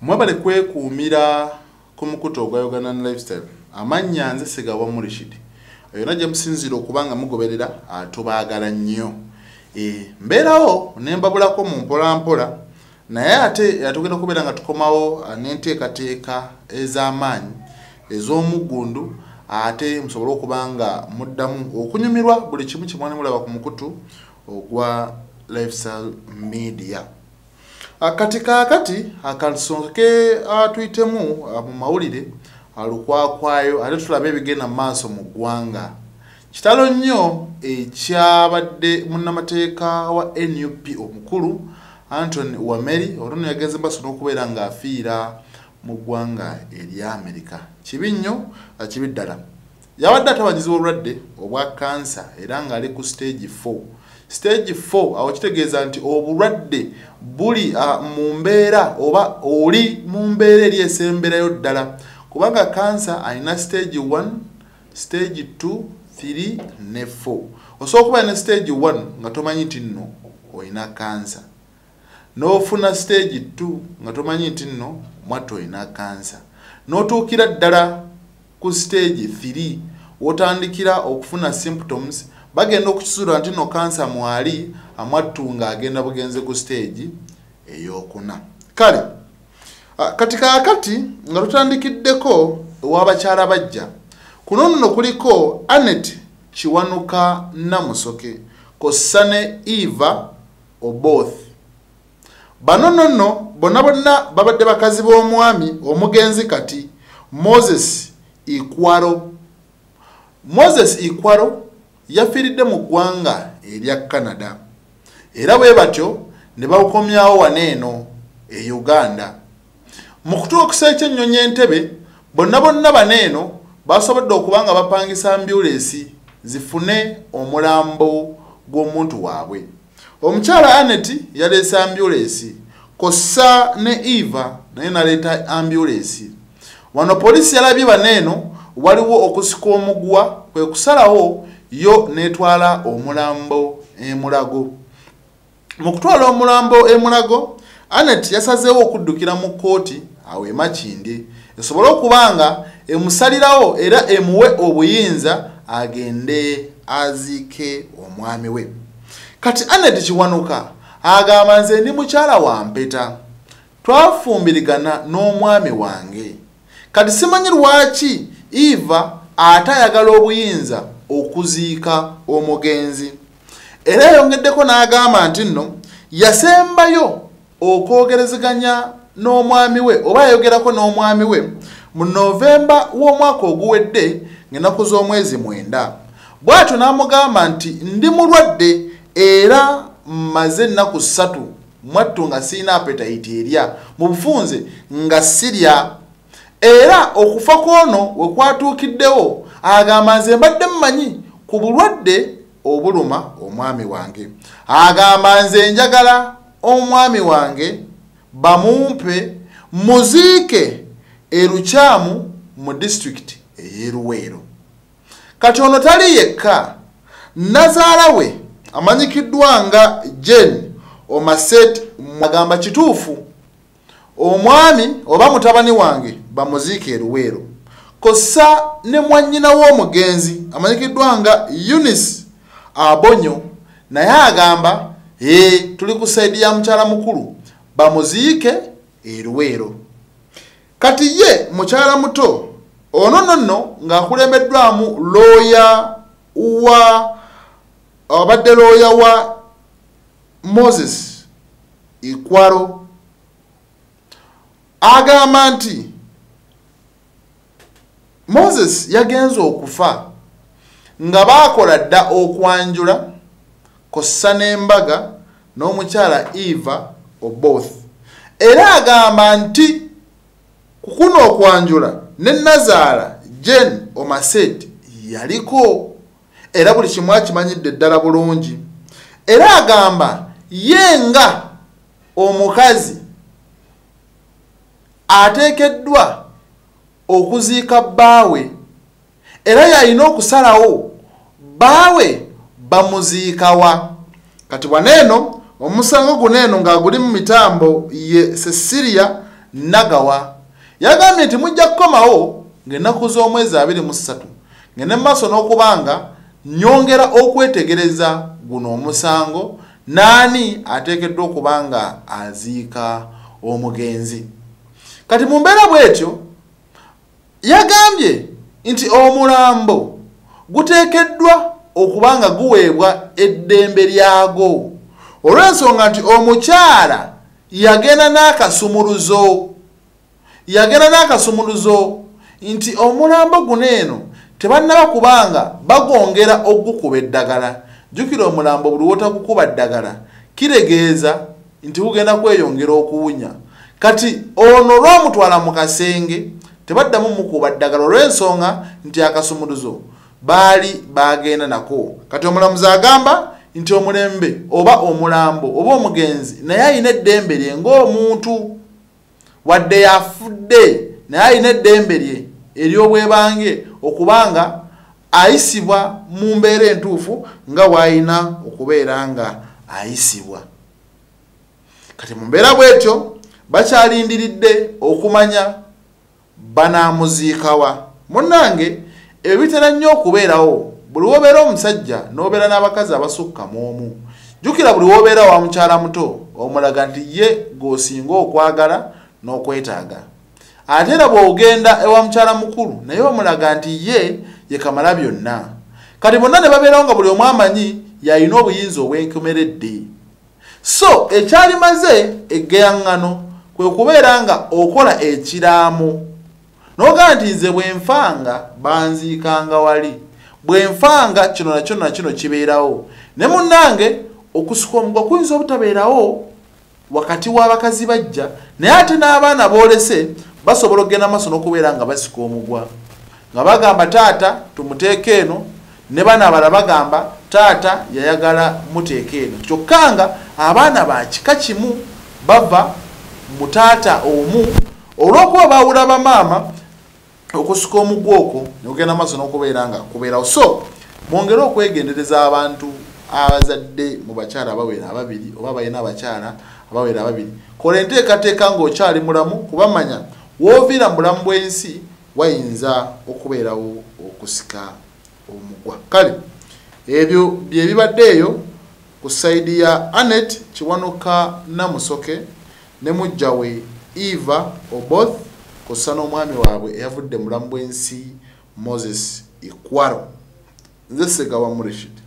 Mwabale kwekuumira ku mukutu ogwa Uganda Lifestyle amannya nze Sigawa Murishid era gye musinzira okubanga mugoberera tubaagala nnyo mbeerawo ne mbabulako mu mpolampola naye ate yatugenda kubeera nga tukomawo n'enteekateeka ez'amaanyi ez'omuggundu ate musobole okubanga muddamu okunyumirwa buli kimu kye mwali mulaba ku mukutu ogwa Lifestyle Media. Kati akansonke atuyitemu mu mawulire alukwakwayo ate tulabe ebigenda mu maaso mu ggwanga. Kitalo nnyo ekyabadde munnamateeka wa NUP omukulu Anthony Wameri oluno yagenze baso n'okubeera ng'afiira mu ggwanga erya Amerika. Kibi nnyo kibi ddala. Yabadde atabanyizibwa obulwadde obwa kansa era ng'ali ku stage 4. Stage 4 awo kitegeeza nti obulwadde buli mu mbeera oba oli mu mbeera eri esemberayo ddala kubanga kansa alina stage 1, stage 2, 3 ne 4. Osobola okuba ne stage 1 nga tomanyi nti nno olina kansa, n'ofuna stage 2 nga tomanyi nti nno mwattu olina kansa, n'otuukira ddala ku stage 3 wotandikira okufuna symptoms bagenda okukisuula nti no kansa mwali amwattu ng'agenda bugenze ku stage ey'okuna. Kale kati nga tutandikiddeko ew'abakyala bajja kuno nno kuliko Anet Kiwanuka Namusoke kossa ne Eva Oboth. Bano nno bonna babadde bakazi b'omwami omugenzi kati Moses Ikwaro yafiiridde mu ggwanga erya Canada era bwe batyo ne bawukomyawo waneeno e Uganda. Mu kutuukisa ekyennyonyi Entebbe bonna baneeno basobodde okuba nga bapangisa ambulensi zifune omulambo gw'omuntu waabwe. Omukyala Anet yaleese ambulensi kossa ne Eva naye naleeta ambulensi. Wano poliisi yalabye baneeno waliwo okusika omugwa kwe kusalawo yo netwala omulambo emulago. Mu kutwala omulambo emulago Anet yasazeewo okuddukira mu kkooti awo e Makindye esobole okubanga emusalirawo era emuwe obuyinza agende aziike omwami we. Kati Anet Kiwanuka agamba nze ndi mukyala wa mpeta twafumbirigana n'omwami wange kati simanyi lwaki Eva atayagala obuyinza okuziika omugenzi. Era yongeddeko n'agamba nti nno yasembayo okwogerezeganya n'omwami we oba yayogerako n'omwami we mu Novemba w'omwaka oguwedde ng'ennaku z'omwezi 9. Bw'atyo n'amugamba nti ndi mulwadde era mmaze ennaku 3 mwattu nga sirina appetite erya mu bufunze nga sirya era okufa kw'ono we kwatuukiddewo agamba nze mbadde mmanyi ku bulwadde obuluma omwami wange. Agamba nze njagala omwami wange bamumpe muziike erukyamu mu district ey'Eruweero. Kati ono tali yekka, nazaala we amanyikiddwa nga Jane Omaset agamba kituufu omwami oba mutabani wange bamuziike Eruweero kossa ne mwannyina w'omugenzi amanyikiddwa nga Eunice Abonyo naye agamba tuli ku saidi ya mukyala mukulu bamuziike Eruweero. Kati ye mukyala muto ono nno ng'akulembeddwamu looya wa Moses Ikwaro agamba nti Moses yagenze okufa nga baakola dda okwanjula kossa n'embaga n'omukyala Eva Oboth. Era agamba nti kukuno okwanjula ne nazaala Jane Omaset yaliko era buli kimu akimanyidde ddala bulungi. Era agamba yenga omukazi ateekeddwa okuziika bbaawe era yalina okusalawo bbaawe bamuziikawa. Kati waneeno omusango guneeno ng'aguli mu mitambo ye Cecilia Nagawa yagambye nti mujja kukomawo ng'ennaku z'omwezi 23 ng'ene maaso n'okubanga nyongera okwetegereza guno omusango naani ateekeddwa okubanga aziika omugenzi. Kati mu mbeera bw'etyo yagambye nti omulambo guteekeddwa okubanga guweebwa eddembe lyago olw'ensonga nti omukyala yagenda n'akasumuluzo nti omulambo guno eno tebannaba kubanga bagongera okugukuba eddagala. Jjukira omulambo buli wotagukuba ddagala kiregeeza nti gugenda kweyongera okuwunya. Kati ono lw'omutwala mu kasenge tebaddamu mukuba ddagala olw'ensonga nti akasumuluzo baali bagenda nako. Kati omulamuzi agamba nti omulembe oba omulambo oba omugenzi naye alina eddembe lye ng'omuntu wadde yafudde naye alina eddembe lye ery'obwebange okubanga ayisibwa mu mbeera entuufu nga bw'alina okubeera nga ayisibwa. Kati mu mbeera bw'etyo bakyalindiridde okumanya banaamuziikawa. Munnange ebyo bitera nnyo okubeerawo buli wobeera omusajja n'obeera n'abakazi abasukka mu omu. Jjukira buli wobeera wa mukyala muto omulaga nti ye g'osinga okwagala n'okwetaaga. Ate era bw'ogenda ewa mukyala mukulu naye omulaga nti ye kamala byonna. Kati bonna ne babeerawo nga buli omu amanyi y'alina obuyinza obwenkomeredde. So ekyalimaze eggeyaŋŋano kwe kubeera nga okola ekiraamo n'ogamba nti nze bwe nfanga banziikanga wali, bwe nfanga kino na kino kibeerawo. Ne munnange okusuka omugwa kuyinza obutabeerawo wakati w'abakazibaggya naye ate n'abaana boolese basobola okugenda maaso n'okubeera nga basika omugwa nga bagamba taata tumuteeke eno ne bana abala bagamba taata yayagala muteeke eno. Kyokka nga abaana ba kika kimu bava mu taata omu olw'okuba baawula bamaama okusuka omugwa okwo ne kugenda maaso n'okubeera nga kubeerawo. So mwongere okwegendereza abantu abazadde mu bakyala abawera ababiri oba balina abakyala abawera ababiri. Kola enteekateeka ng'okyali mulamu kubamanya wooviira mu bulamu bw'ensi wayinza okubeerawo okusika omugwa. Kale ebyo bye bibadde eyo ku sayidi ya Anet Kiwanuka Namusoke ne mujja we Eva Oboth kussa n'omwami waabwe eyavudde mu bulamu bw'ensi Moses Ikwaro. Nze Ssegawa Murishid.